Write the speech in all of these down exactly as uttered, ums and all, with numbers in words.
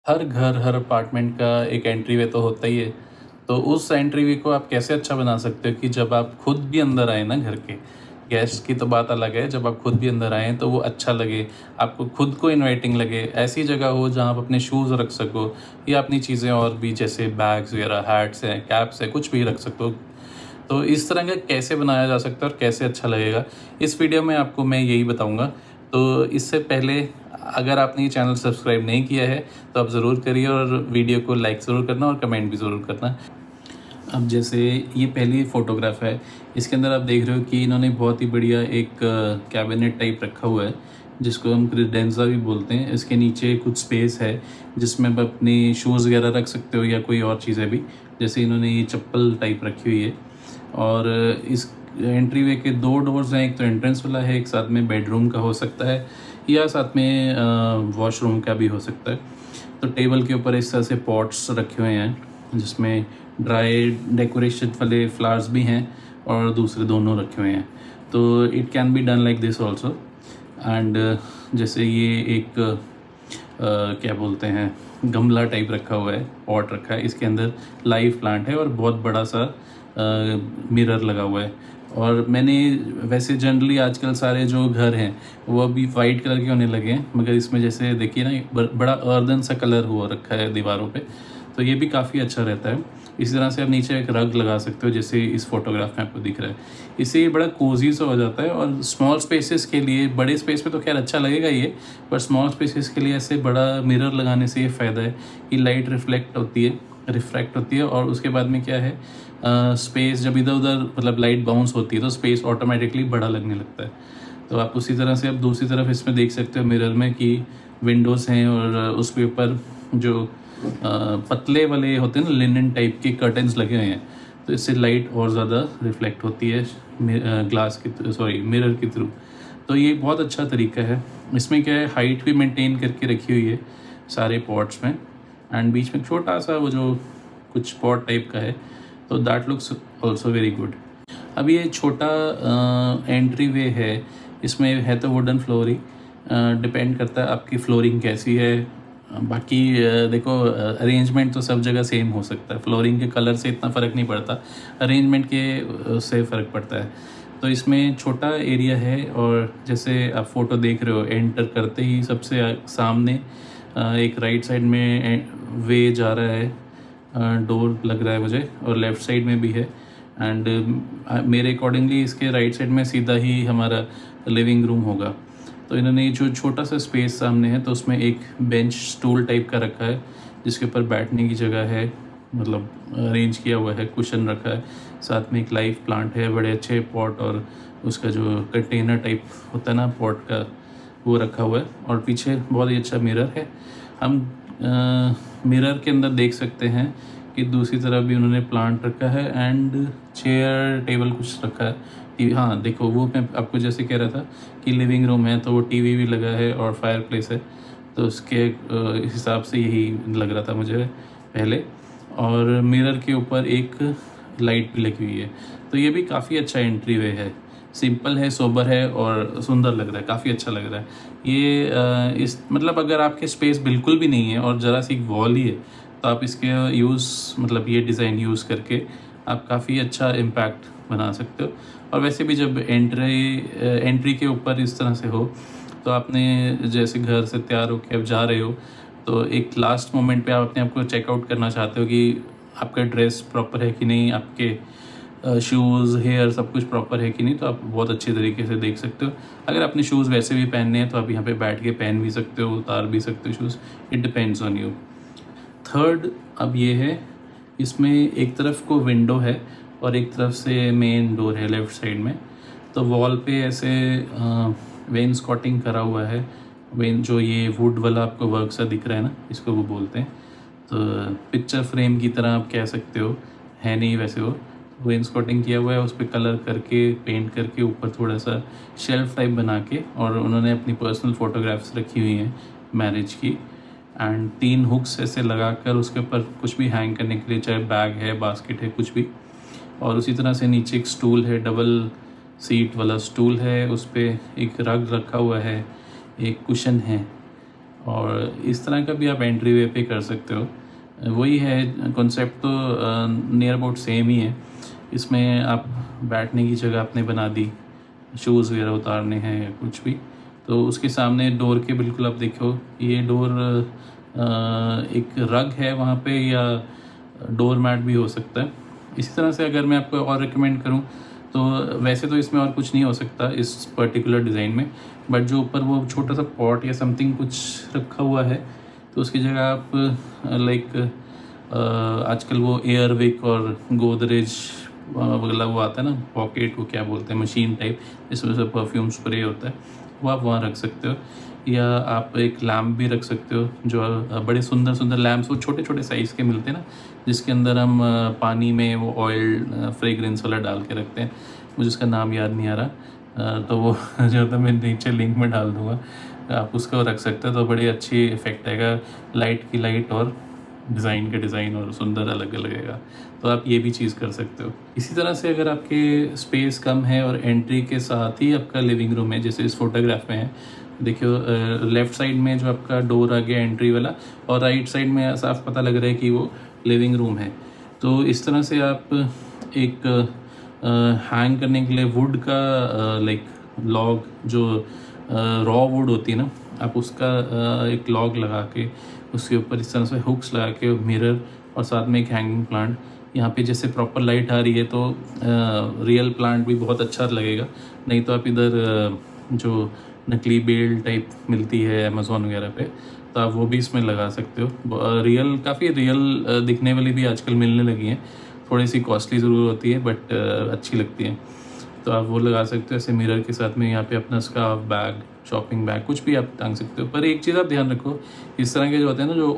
हर घर, हर अपार्टमेंट का एक एंट्री वे तो होता ही है। तो उस एंट्री वे को आप कैसे अच्छा बना सकते हो कि जब आप खुद भी अंदर आए ना घर के, गेस्ट की तो बात अलग है, जब आप खुद भी अंदर आएँ तो वो अच्छा लगे, आपको खुद को इनवाइटिंग लगे। ऐसी जगह हो जहाँ आप अपने शूज़ रख सको या अपनी चीज़ें और भी जैसे बैग्स वगैरह, हैट्स हैं, कैप्स हैं, कुछ भी रख सको। तो इस तरह का कैसे बनाया जा सकता है और कैसे अच्छा लगेगा, इस वीडियो में आपको मैं यही बताऊँगा। तो इससे पहले अगर आपने ये चैनल सब्सक्राइब नहीं किया है तो आप ज़रूर करिए और वीडियो को लाइक ज़रूर करना और कमेंट भी ज़रूर करना। अब जैसे ये पहली फ़ोटोग्राफ है, इसके अंदर आप देख रहे हो कि इन्होंने बहुत ही बढ़िया एक कैबिनेट टाइप रखा हुआ है जिसको हम क्रेडेंसा भी बोलते हैं। इसके नीचे कुछ स्पेस है जिसमें आप अपनी शूज़ वगैरह रख सकते हो या कोई और चीज़ें भी, जैसे इन्होंने ये चप्पल टाइप रखी हुई है। और इस एंट्री वे के दो डोर्स हैं, एक तो एंट्रेंस वाला है, एक साथ में बेडरूम का हो सकता है या साथ में वॉशरूम का भी हो सकता है। तो टेबल के ऊपर इस तरह से पॉट्स रखे हुए हैं जिसमें ड्राई डेकोरेशन वाले फ्लावर्स भी हैं और दूसरे दोनों रखे हुए हैं। तो it can be done like this also. And जैसे ये एक uh, क्या बोलते हैं, गमला टाइप रखा हुआ है, पॉट रखा है, इसके अंदर लाइव प्लांट है और बहुत बड़ा सा मिरर लगा हुआ है। और मैंने वैसे जनरली आजकल सारे जो घर हैं वो अभी वाइट कलर के होने लगे हैं, मगर इसमें जैसे देखिए ना बड़ा अर्दन सा कलर हुआ रखा है दीवारों पे, तो ये भी काफ़ी अच्छा रहता है। इसी तरह से आप नीचे एक रग लगा सकते हो जैसे इस फोटोग्राफ में आपको दिख रहा है, इससे ये बड़ा कोजी सा हो जाता है। और स्मॉल स्पेसेस के लिए, बड़े स्पेस पे तो खैर अच्छा लगेगा ये, पर स्मॉल स्पेसेस के लिए ऐसे बड़ा मिरर लगाने से ये फ़ायदा है कि लाइट रिफ्लेक्ट होती है रिफ्रैक्ट होती है और उसके बाद में क्या है, स्पेस uh, जब इधर उधर मतलब लाइट बाउंस होती है तो स्पेस ऑटोमेटिकली बड़ा लगने लगता है। तो आप उसी तरह से आप दूसरी तरफ इसमें देख सकते हो मिरर में कि विंडोज़ हैं और उसके ऊपर जो uh, पतले वाले होते हैं ना लिनन टाइप के कर्टन्स लगे हुए हैं, तो इससे लाइट और ज़्यादा रिफ्लेक्ट होती है ग्लास की सॉरी मिरर के थ्रू। तो ये बहुत अच्छा तरीका है। इसमें क्या है, हाइट भी मेंटेन करके रखी हुई है सारे पॉट्स में, एंड बीच में छोटा सा वो जो कुछ पॉट टाइप का है, तो that looks also very good. अब ये छोटा एंट्री वे है, इसमें है तो वुडन फ्लोरिंग, डिपेंड करता है आपकी फ्लोरिंग कैसी है। बाकी uh, देखो अरेंजमेंट तो सब जगह सेम हो सकता है, फ्लोरिंग के कलर से इतना फ़र्क नहीं पड़ता, अरेंजमेंट के uh, से फ़र्क पड़ता है। तो इसमें छोटा एरिया है और जैसे आप फ़ोटो देख रहे हो, एंटर करते ही सबसे सामने एक राइट साइड में वे जा रहा है, डोर लग रहा है मुझे, और लेफ़्ट साइड में भी है। एंड मेरे अकॉर्डिंगली इसके राइट साइड में सीधा ही हमारा लिविंग रूम होगा। तो इन्होंने जो छोटा सा स्पेस सामने है तो उसमें एक बेंच स्टूल टाइप का रखा है जिसके ऊपर बैठने की जगह है, मतलब अरेंज किया हुआ है, कुशन रखा है, साथ में एक लाइव प्लांट है, बड़े अच्छे पॉट और उसका जो कंटेनर टाइप होता है ना पॉट का, वो रखा हुआ है। और पीछे बहुत ही अच्छा मिरर है। हम आ, मिरर के अंदर देख सकते हैं कि दूसरी तरफ भी उन्होंने प्लांट रखा है एंड चेयर टेबल कुछ रखा है। टीवी, हाँ देखो वो मैं आपको जैसे कह रहा था कि लिविंग रूम है तो वो टीवी भी लगा है और फायर प्लेस है, तो उसके हिसाब से यही लग रहा था मुझे पहले। और मिरर के ऊपर एक लाइट भी लगी हुई है, तो ये भी काफ़ी अच्छा एंट्री वे है, सिंपल है, सोबर है और सुंदर लग रहा है, काफ़ी अच्छा लग रहा है ये। इस मतलब अगर आपके स्पेस बिल्कुल भी नहीं है और ज़रा सी वॉल ही है तो आप इसके यूज़ मतलब ये डिज़ाइन यूज़ करके आप काफ़ी अच्छा इम्पैक्ट बना सकते हो। और वैसे भी जब एंट्री एंट्री के ऊपर इस तरह से हो तो आपने जैसे घर से तैयार होकर आप जा रहे हो तो एक लास्ट मोमेंट पे आप अपने आप को चेकआउट करना चाहते हो कि आपका ड्रेस प्रॉपर है कि नहीं, आपके शूज़ हेयर सब कुछ प्रॉपर है कि नहीं, तो आप बहुत अच्छे तरीके से देख सकते हो। अगर आपने शूज़ वैसे भी पहनने हैं तो आप यहाँ पे बैठ के पहन भी सकते हो, उतार भी सकते हो shoes, it depends on you. Third अब ये है, इसमें एक तरफ को विंडो है और एक तरफ से मेन डोर है लेफ़्ट साइड में। तो वॉल पे ऐसे वेन स्कॉटिंग करा हुआ है, वेन जो ये वुड वाला आपको वर्क सा दिख रहा है ना, इसको वो बोलते हैं। तो पिक्चर फ्रेम की तरह आप कह सकते हो, है नहीं वैसे वो वेन स्कॉटिंग किया हुआ है, उस पर कलर करके पेंट करके ऊपर थोड़ा सा शेल्फ टाइप बना के, और उन्होंने अपनी पर्सनल फ़ोटोग्राफ्स रखी हुई हैं मैरिज की, एंड तीन हुक्स ऐसे लगाकर उसके ऊपर कुछ भी हैंग करने के लिए, चाहे बैग है, बास्केट है, कुछ भी। और उसी तरह से नीचे एक स्टूल है, डबल सीट वाला स्टूल है, उस पर एक रग रखा हुआ है, एक कुशन है, और इस तरह का भी आप एंट्री वे पे कर सकते हो। वही है कॉन्सेप्ट, तो नियर अबाउट सेम ही है। इसमें आप बैठने की जगह आपने बना दी, शूज़ वगैरह उतारने हैं या कुछ भी, तो उसके सामने डोर के बिल्कुल आप देखो, ये डोर एक रग है वहाँ पे या डोर मैट भी हो सकता है। इसी तरह से अगर मैं आपको और रिकमेंड करूँ तो वैसे तो इसमें और कुछ नहीं हो सकता इस पर्टिकुलर डिज़ाइन में, बट जो ऊपर वो छोटा सा पॉट या समथिंग कुछ रखा हुआ है तो उसकी जगह आप लाइक आजकल वो एयरविक और गोदरेज वगैरह वो आता है ना पॉकेट, वो क्या बोलते हैं, मशीन टाइप, जिसमें से परफ्यूम स्प्रे होता है, वो आप वहाँ रख सकते हो। या आप एक लैम्प भी रख सकते हो, जो बड़े सुंदर सुंदर लैम्प्स वो छोटे छोटे साइज़ के मिलते हैं ना, जिसके अंदर हम पानी में वो ऑयल फ्रेगरेंस वाला डाल के रखते हैं, मुझे उसका नाम याद नहीं आ रहा, तो वो जो तो मैं नीचे लिंक में डाल दूँगा, आप उसको रख सकते हो, तो बड़ी अच्छी इफेक्ट आएगा, लाइट की लाइट और डिज़ाइन के डिज़ाइन और सुंदर अलग लगेगा। तो आप ये भी चीज़ कर सकते हो। इसी तरह से अगर आपके स्पेस कम है और एंट्री के साथ ही आपका लिविंग रूम है, जैसे इस फोटोग्राफ में है, देखियो लेफ़्ट साइड में जो आपका डोर आ गया एंट्री वाला, और राइट साइड में साफ पता लग रहा है कि वो लिविंग रूम है। तो इस तरह से आप एक हैंग करने के लिए वुड का लाइक लॉग, जो रॉ वुड होती है ना, आप उसका एक लॉग लगा के उसके ऊपर इस तरह से हुक्स लगा के मिरर और साथ में एक हैंगिंग प्लांट, यहाँ पे जैसे प्रॉपर लाइट आ रही है तो रियल प्लांट भी बहुत अच्छा लगेगा। नहीं तो आप इधर जो नकली बेल टाइप मिलती है अमेज़ॉन वगैरह पे, तो आप वो भी इसमें लगा सकते हो। रियल काफ़ी रियल दिखने वाली भी आजकल मिलने लगी हैं, थोड़ी सी कॉस्टली ज़रूर होती है बट अच्छी लगती हैं, तो आप वो लगा सकते हो ऐसे मिरर के साथ में। यहाँ पे अपना स्कार्फ, बैग, शॉपिंग बैग, कुछ भी आप टांग सकते हो। पर एक चीज़ आप ध्यान रखो, इस तरह के जो होते हैं ना जो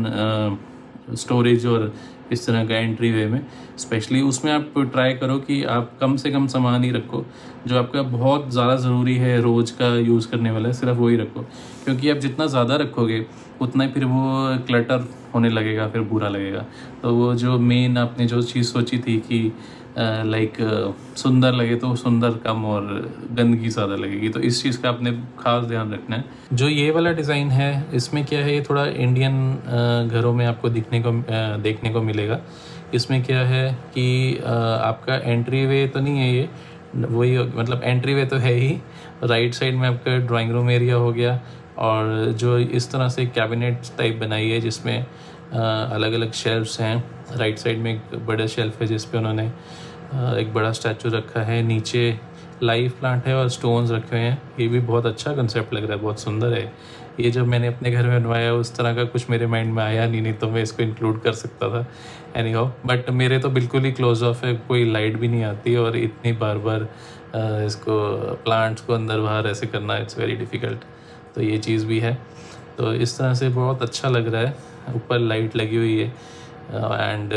ओपन स्टोरेज और इस तरह का एंट्री वे में स्पेशली, उसमें आप ट्राई करो कि आप कम से कम सामान ही रखो, जो आपका बहुत ज़्यादा ज़रूरी है, रोज़ का यूज़ करने वाला है, सिर्फ वही रखो, क्योंकि आप जितना ज़्यादा रखोगे उतना ही फिर वो क्लटर होने लगेगा, फिर बुरा लगेगा। तो वो जो मेन आपने जो चीज़ सोची थी कि लाइक सुंदर लगे, तो सुंदर कम और गंदगी ज़्यादा लगेगी, तो इस चीज़ का आपने खास ध्यान रखना है। जो ये वाला डिज़ाइन है इसमें क्या है, ये थोड़ा इंडियन घरों में आपको दिखने को देखने को मिलेगा। इसमें क्या है कि आपका एंट्री वे तो नहीं है ये, वही मतलब एंट्री वे तो है ही, राइट साइड में आपका ड्राइंग रूम एरिया हो गया, और जो इस तरह से कैबिनेट टाइप बनाई है जिसमें अलग अलग शेल्फ्स हैं। राइट साइड में एक बड़ा शेल्फ है जिस पे उन्होंने एक बड़ा स्टैचू रखा है, नीचे लाइव प्लांट है और स्टोन्स रखे हुए हैं। ये भी बहुत अच्छा कंसेप्ट लग रहा है, बहुत सुंदर है। ये जब मैंने अपने घर में बनवाया उस तरह का कुछ मेरे माइंड में आया नहीं, नहीं तो मैं इसको इंक्लूड कर सकता था एनी हाउ, बट मेरे तो बिल्कुल ही क्लोज ऑफ है, कोई लाइट भी नहीं आती, और इतनी बार बार इसको प्लांट्स को अंदर बाहर ऐसे करना इट्स वेरी डिफ़िकल्ट। तो ये चीज़ भी है, तो इस तरह से बहुत अच्छा लग रहा है। ऊपर लाइट लगी हुई है एंड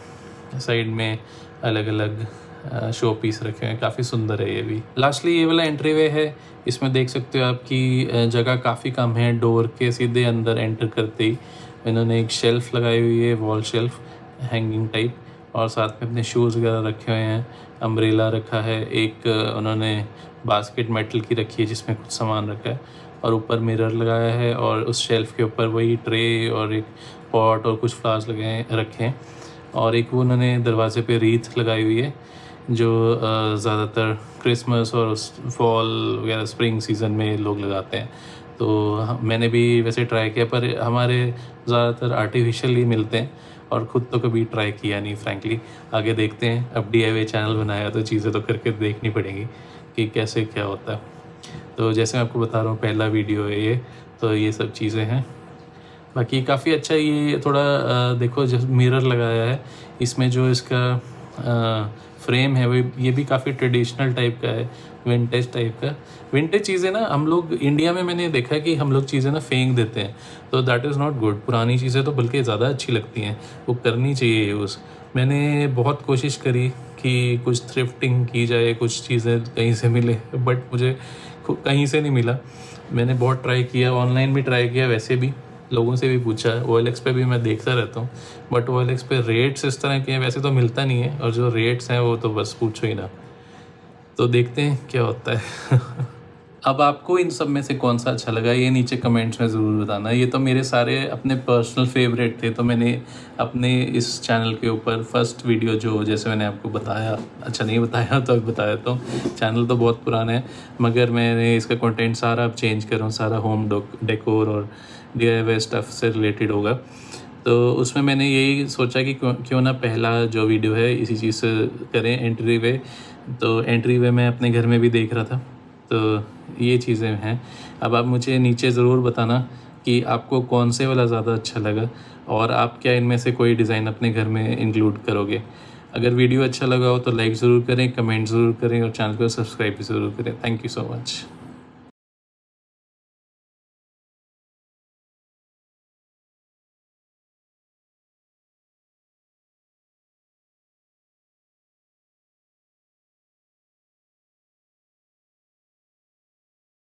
साइड में अलग अलग शो पीस रखे हैं, काफ़ी सुंदर है ये भी। लास्टली ये वाला एंट्री वे है, इसमें देख सकते हो आपकी जगह काफ़ी कम है। डोर के सीधे अंदर एंटर करते ही इन्होंने एक शेल्फ़ लगाई हुई है, वॉल शेल्फ हैंगिंग टाइप, और साथ में अपने शूज़ वगैरह रखे हुए हैं, अम्ब्रेला रखा है, एक उन्होंने बास्केट मेटल की रखी है जिसमें कुछ सामान रखा है, और ऊपर मिरर लगाया है, और उस शेल्फ़ के ऊपर वही ट्रे और एक पॉट और कुछ फ्लावर्स लगाए रखे हैं, और एक वो उन्होंने दरवाजे पे रीथ लगाई हुई है जो ज़्यादातर क्रिसमस और फॉल वगैरह स्प्रिंग सीज़न में लोग लगाते हैं। तो मैंने भी वैसे ट्राई किया, पर हमारे ज़्यादातर आर्टिफिशियल ही मिलते हैं, और ख़ुद तो कभी ट्राई किया नहीं फ्रैंकली। आगे देखते हैं, अब डी आई वाई चैनल बनाया तो चीज़ें तो करके देखनी पड़ेंगी कि कैसे क्या होता है। तो जैसे मैं आपको बता रहा हूँ, पहला वीडियो है ये, तो ये सब चीज़ें हैं। बाकी काफ़ी अच्छा, ये थोड़ा देखो जो मिरर लगाया है इसमें, जो इसका फ्रेम है वो ये भी काफ़ी ट्रेडिशनल टाइप का है, विंटेज टाइप का। विंटेज चीज़ें ना हम लोग इंडिया में, मैंने देखा है कि हम लोग चीज़ें ना फेंक देते हैं, तो दैट इज़ नॉट गुड। पुरानी चीज़ें तो बल्कि ज़्यादा अच्छी लगती हैं, वो करनी चाहिए यूज़। मैंने बहुत कोशिश करी कि कुछ थ्रिफ्टिंग की जाए, कुछ चीज़ें कहीं से मिले, बट मुझे कहीं से नहीं मिला। मैंने बहुत ट्राई किया, ऑनलाइन भी ट्राई किया, वैसे भी लोगों से भी पूछा, ओ एल एक्स पे भी मैं देखता रहता हूँ, बट ओ एल एक्स पे रेट्स इस तरह के हैं, वैसे तो मिलता नहीं है, और जो रेट्स हैं वो तो बस पूछो ही ना। तो देखते हैं क्या होता है। अब आपको इन सब में से कौन सा अच्छा लगा ये नीचे कमेंट्स में ज़रूर बताना। ये तो मेरे सारे अपने पर्सनल फेवरेट थे, तो मैंने अपने इस चैनल के ऊपर फर्स्ट वीडियो जो जैसे मैंने आपको बताया, अच्छा नहीं बताया तो अब बताया, तो चैनल तो बहुत पुराना है मगर मैंने इसका कंटेंट सारा अब चेंज कर रहा हूँ, सारा होम डेकोर और डी आई वाई स्टफ़ से रिलेटेड होगा। तो उसमें मैंने यही सोचा कि क्यों क्यों ना पहला जो वीडियो है इसी चीज़ से करें, एंट्री वे। तो एंट्री वे मैं अपने घर में भी देख रहा था, तो ये चीज़ें हैं। अब आप मुझे नीचे ज़रूर बताना कि आपको कौन से वाला ज़्यादा अच्छा लगा और आप क्या इनमें से कोई डिज़ाइन अपने घर में इंक्लूड करोगे। अगर वीडियो अच्छा लगा हो तो लाइक ज़रूर करें, कमेंट ज़रूर करें और चैनल को सब्सक्राइब भी ज़रूर करें। Thank you so much.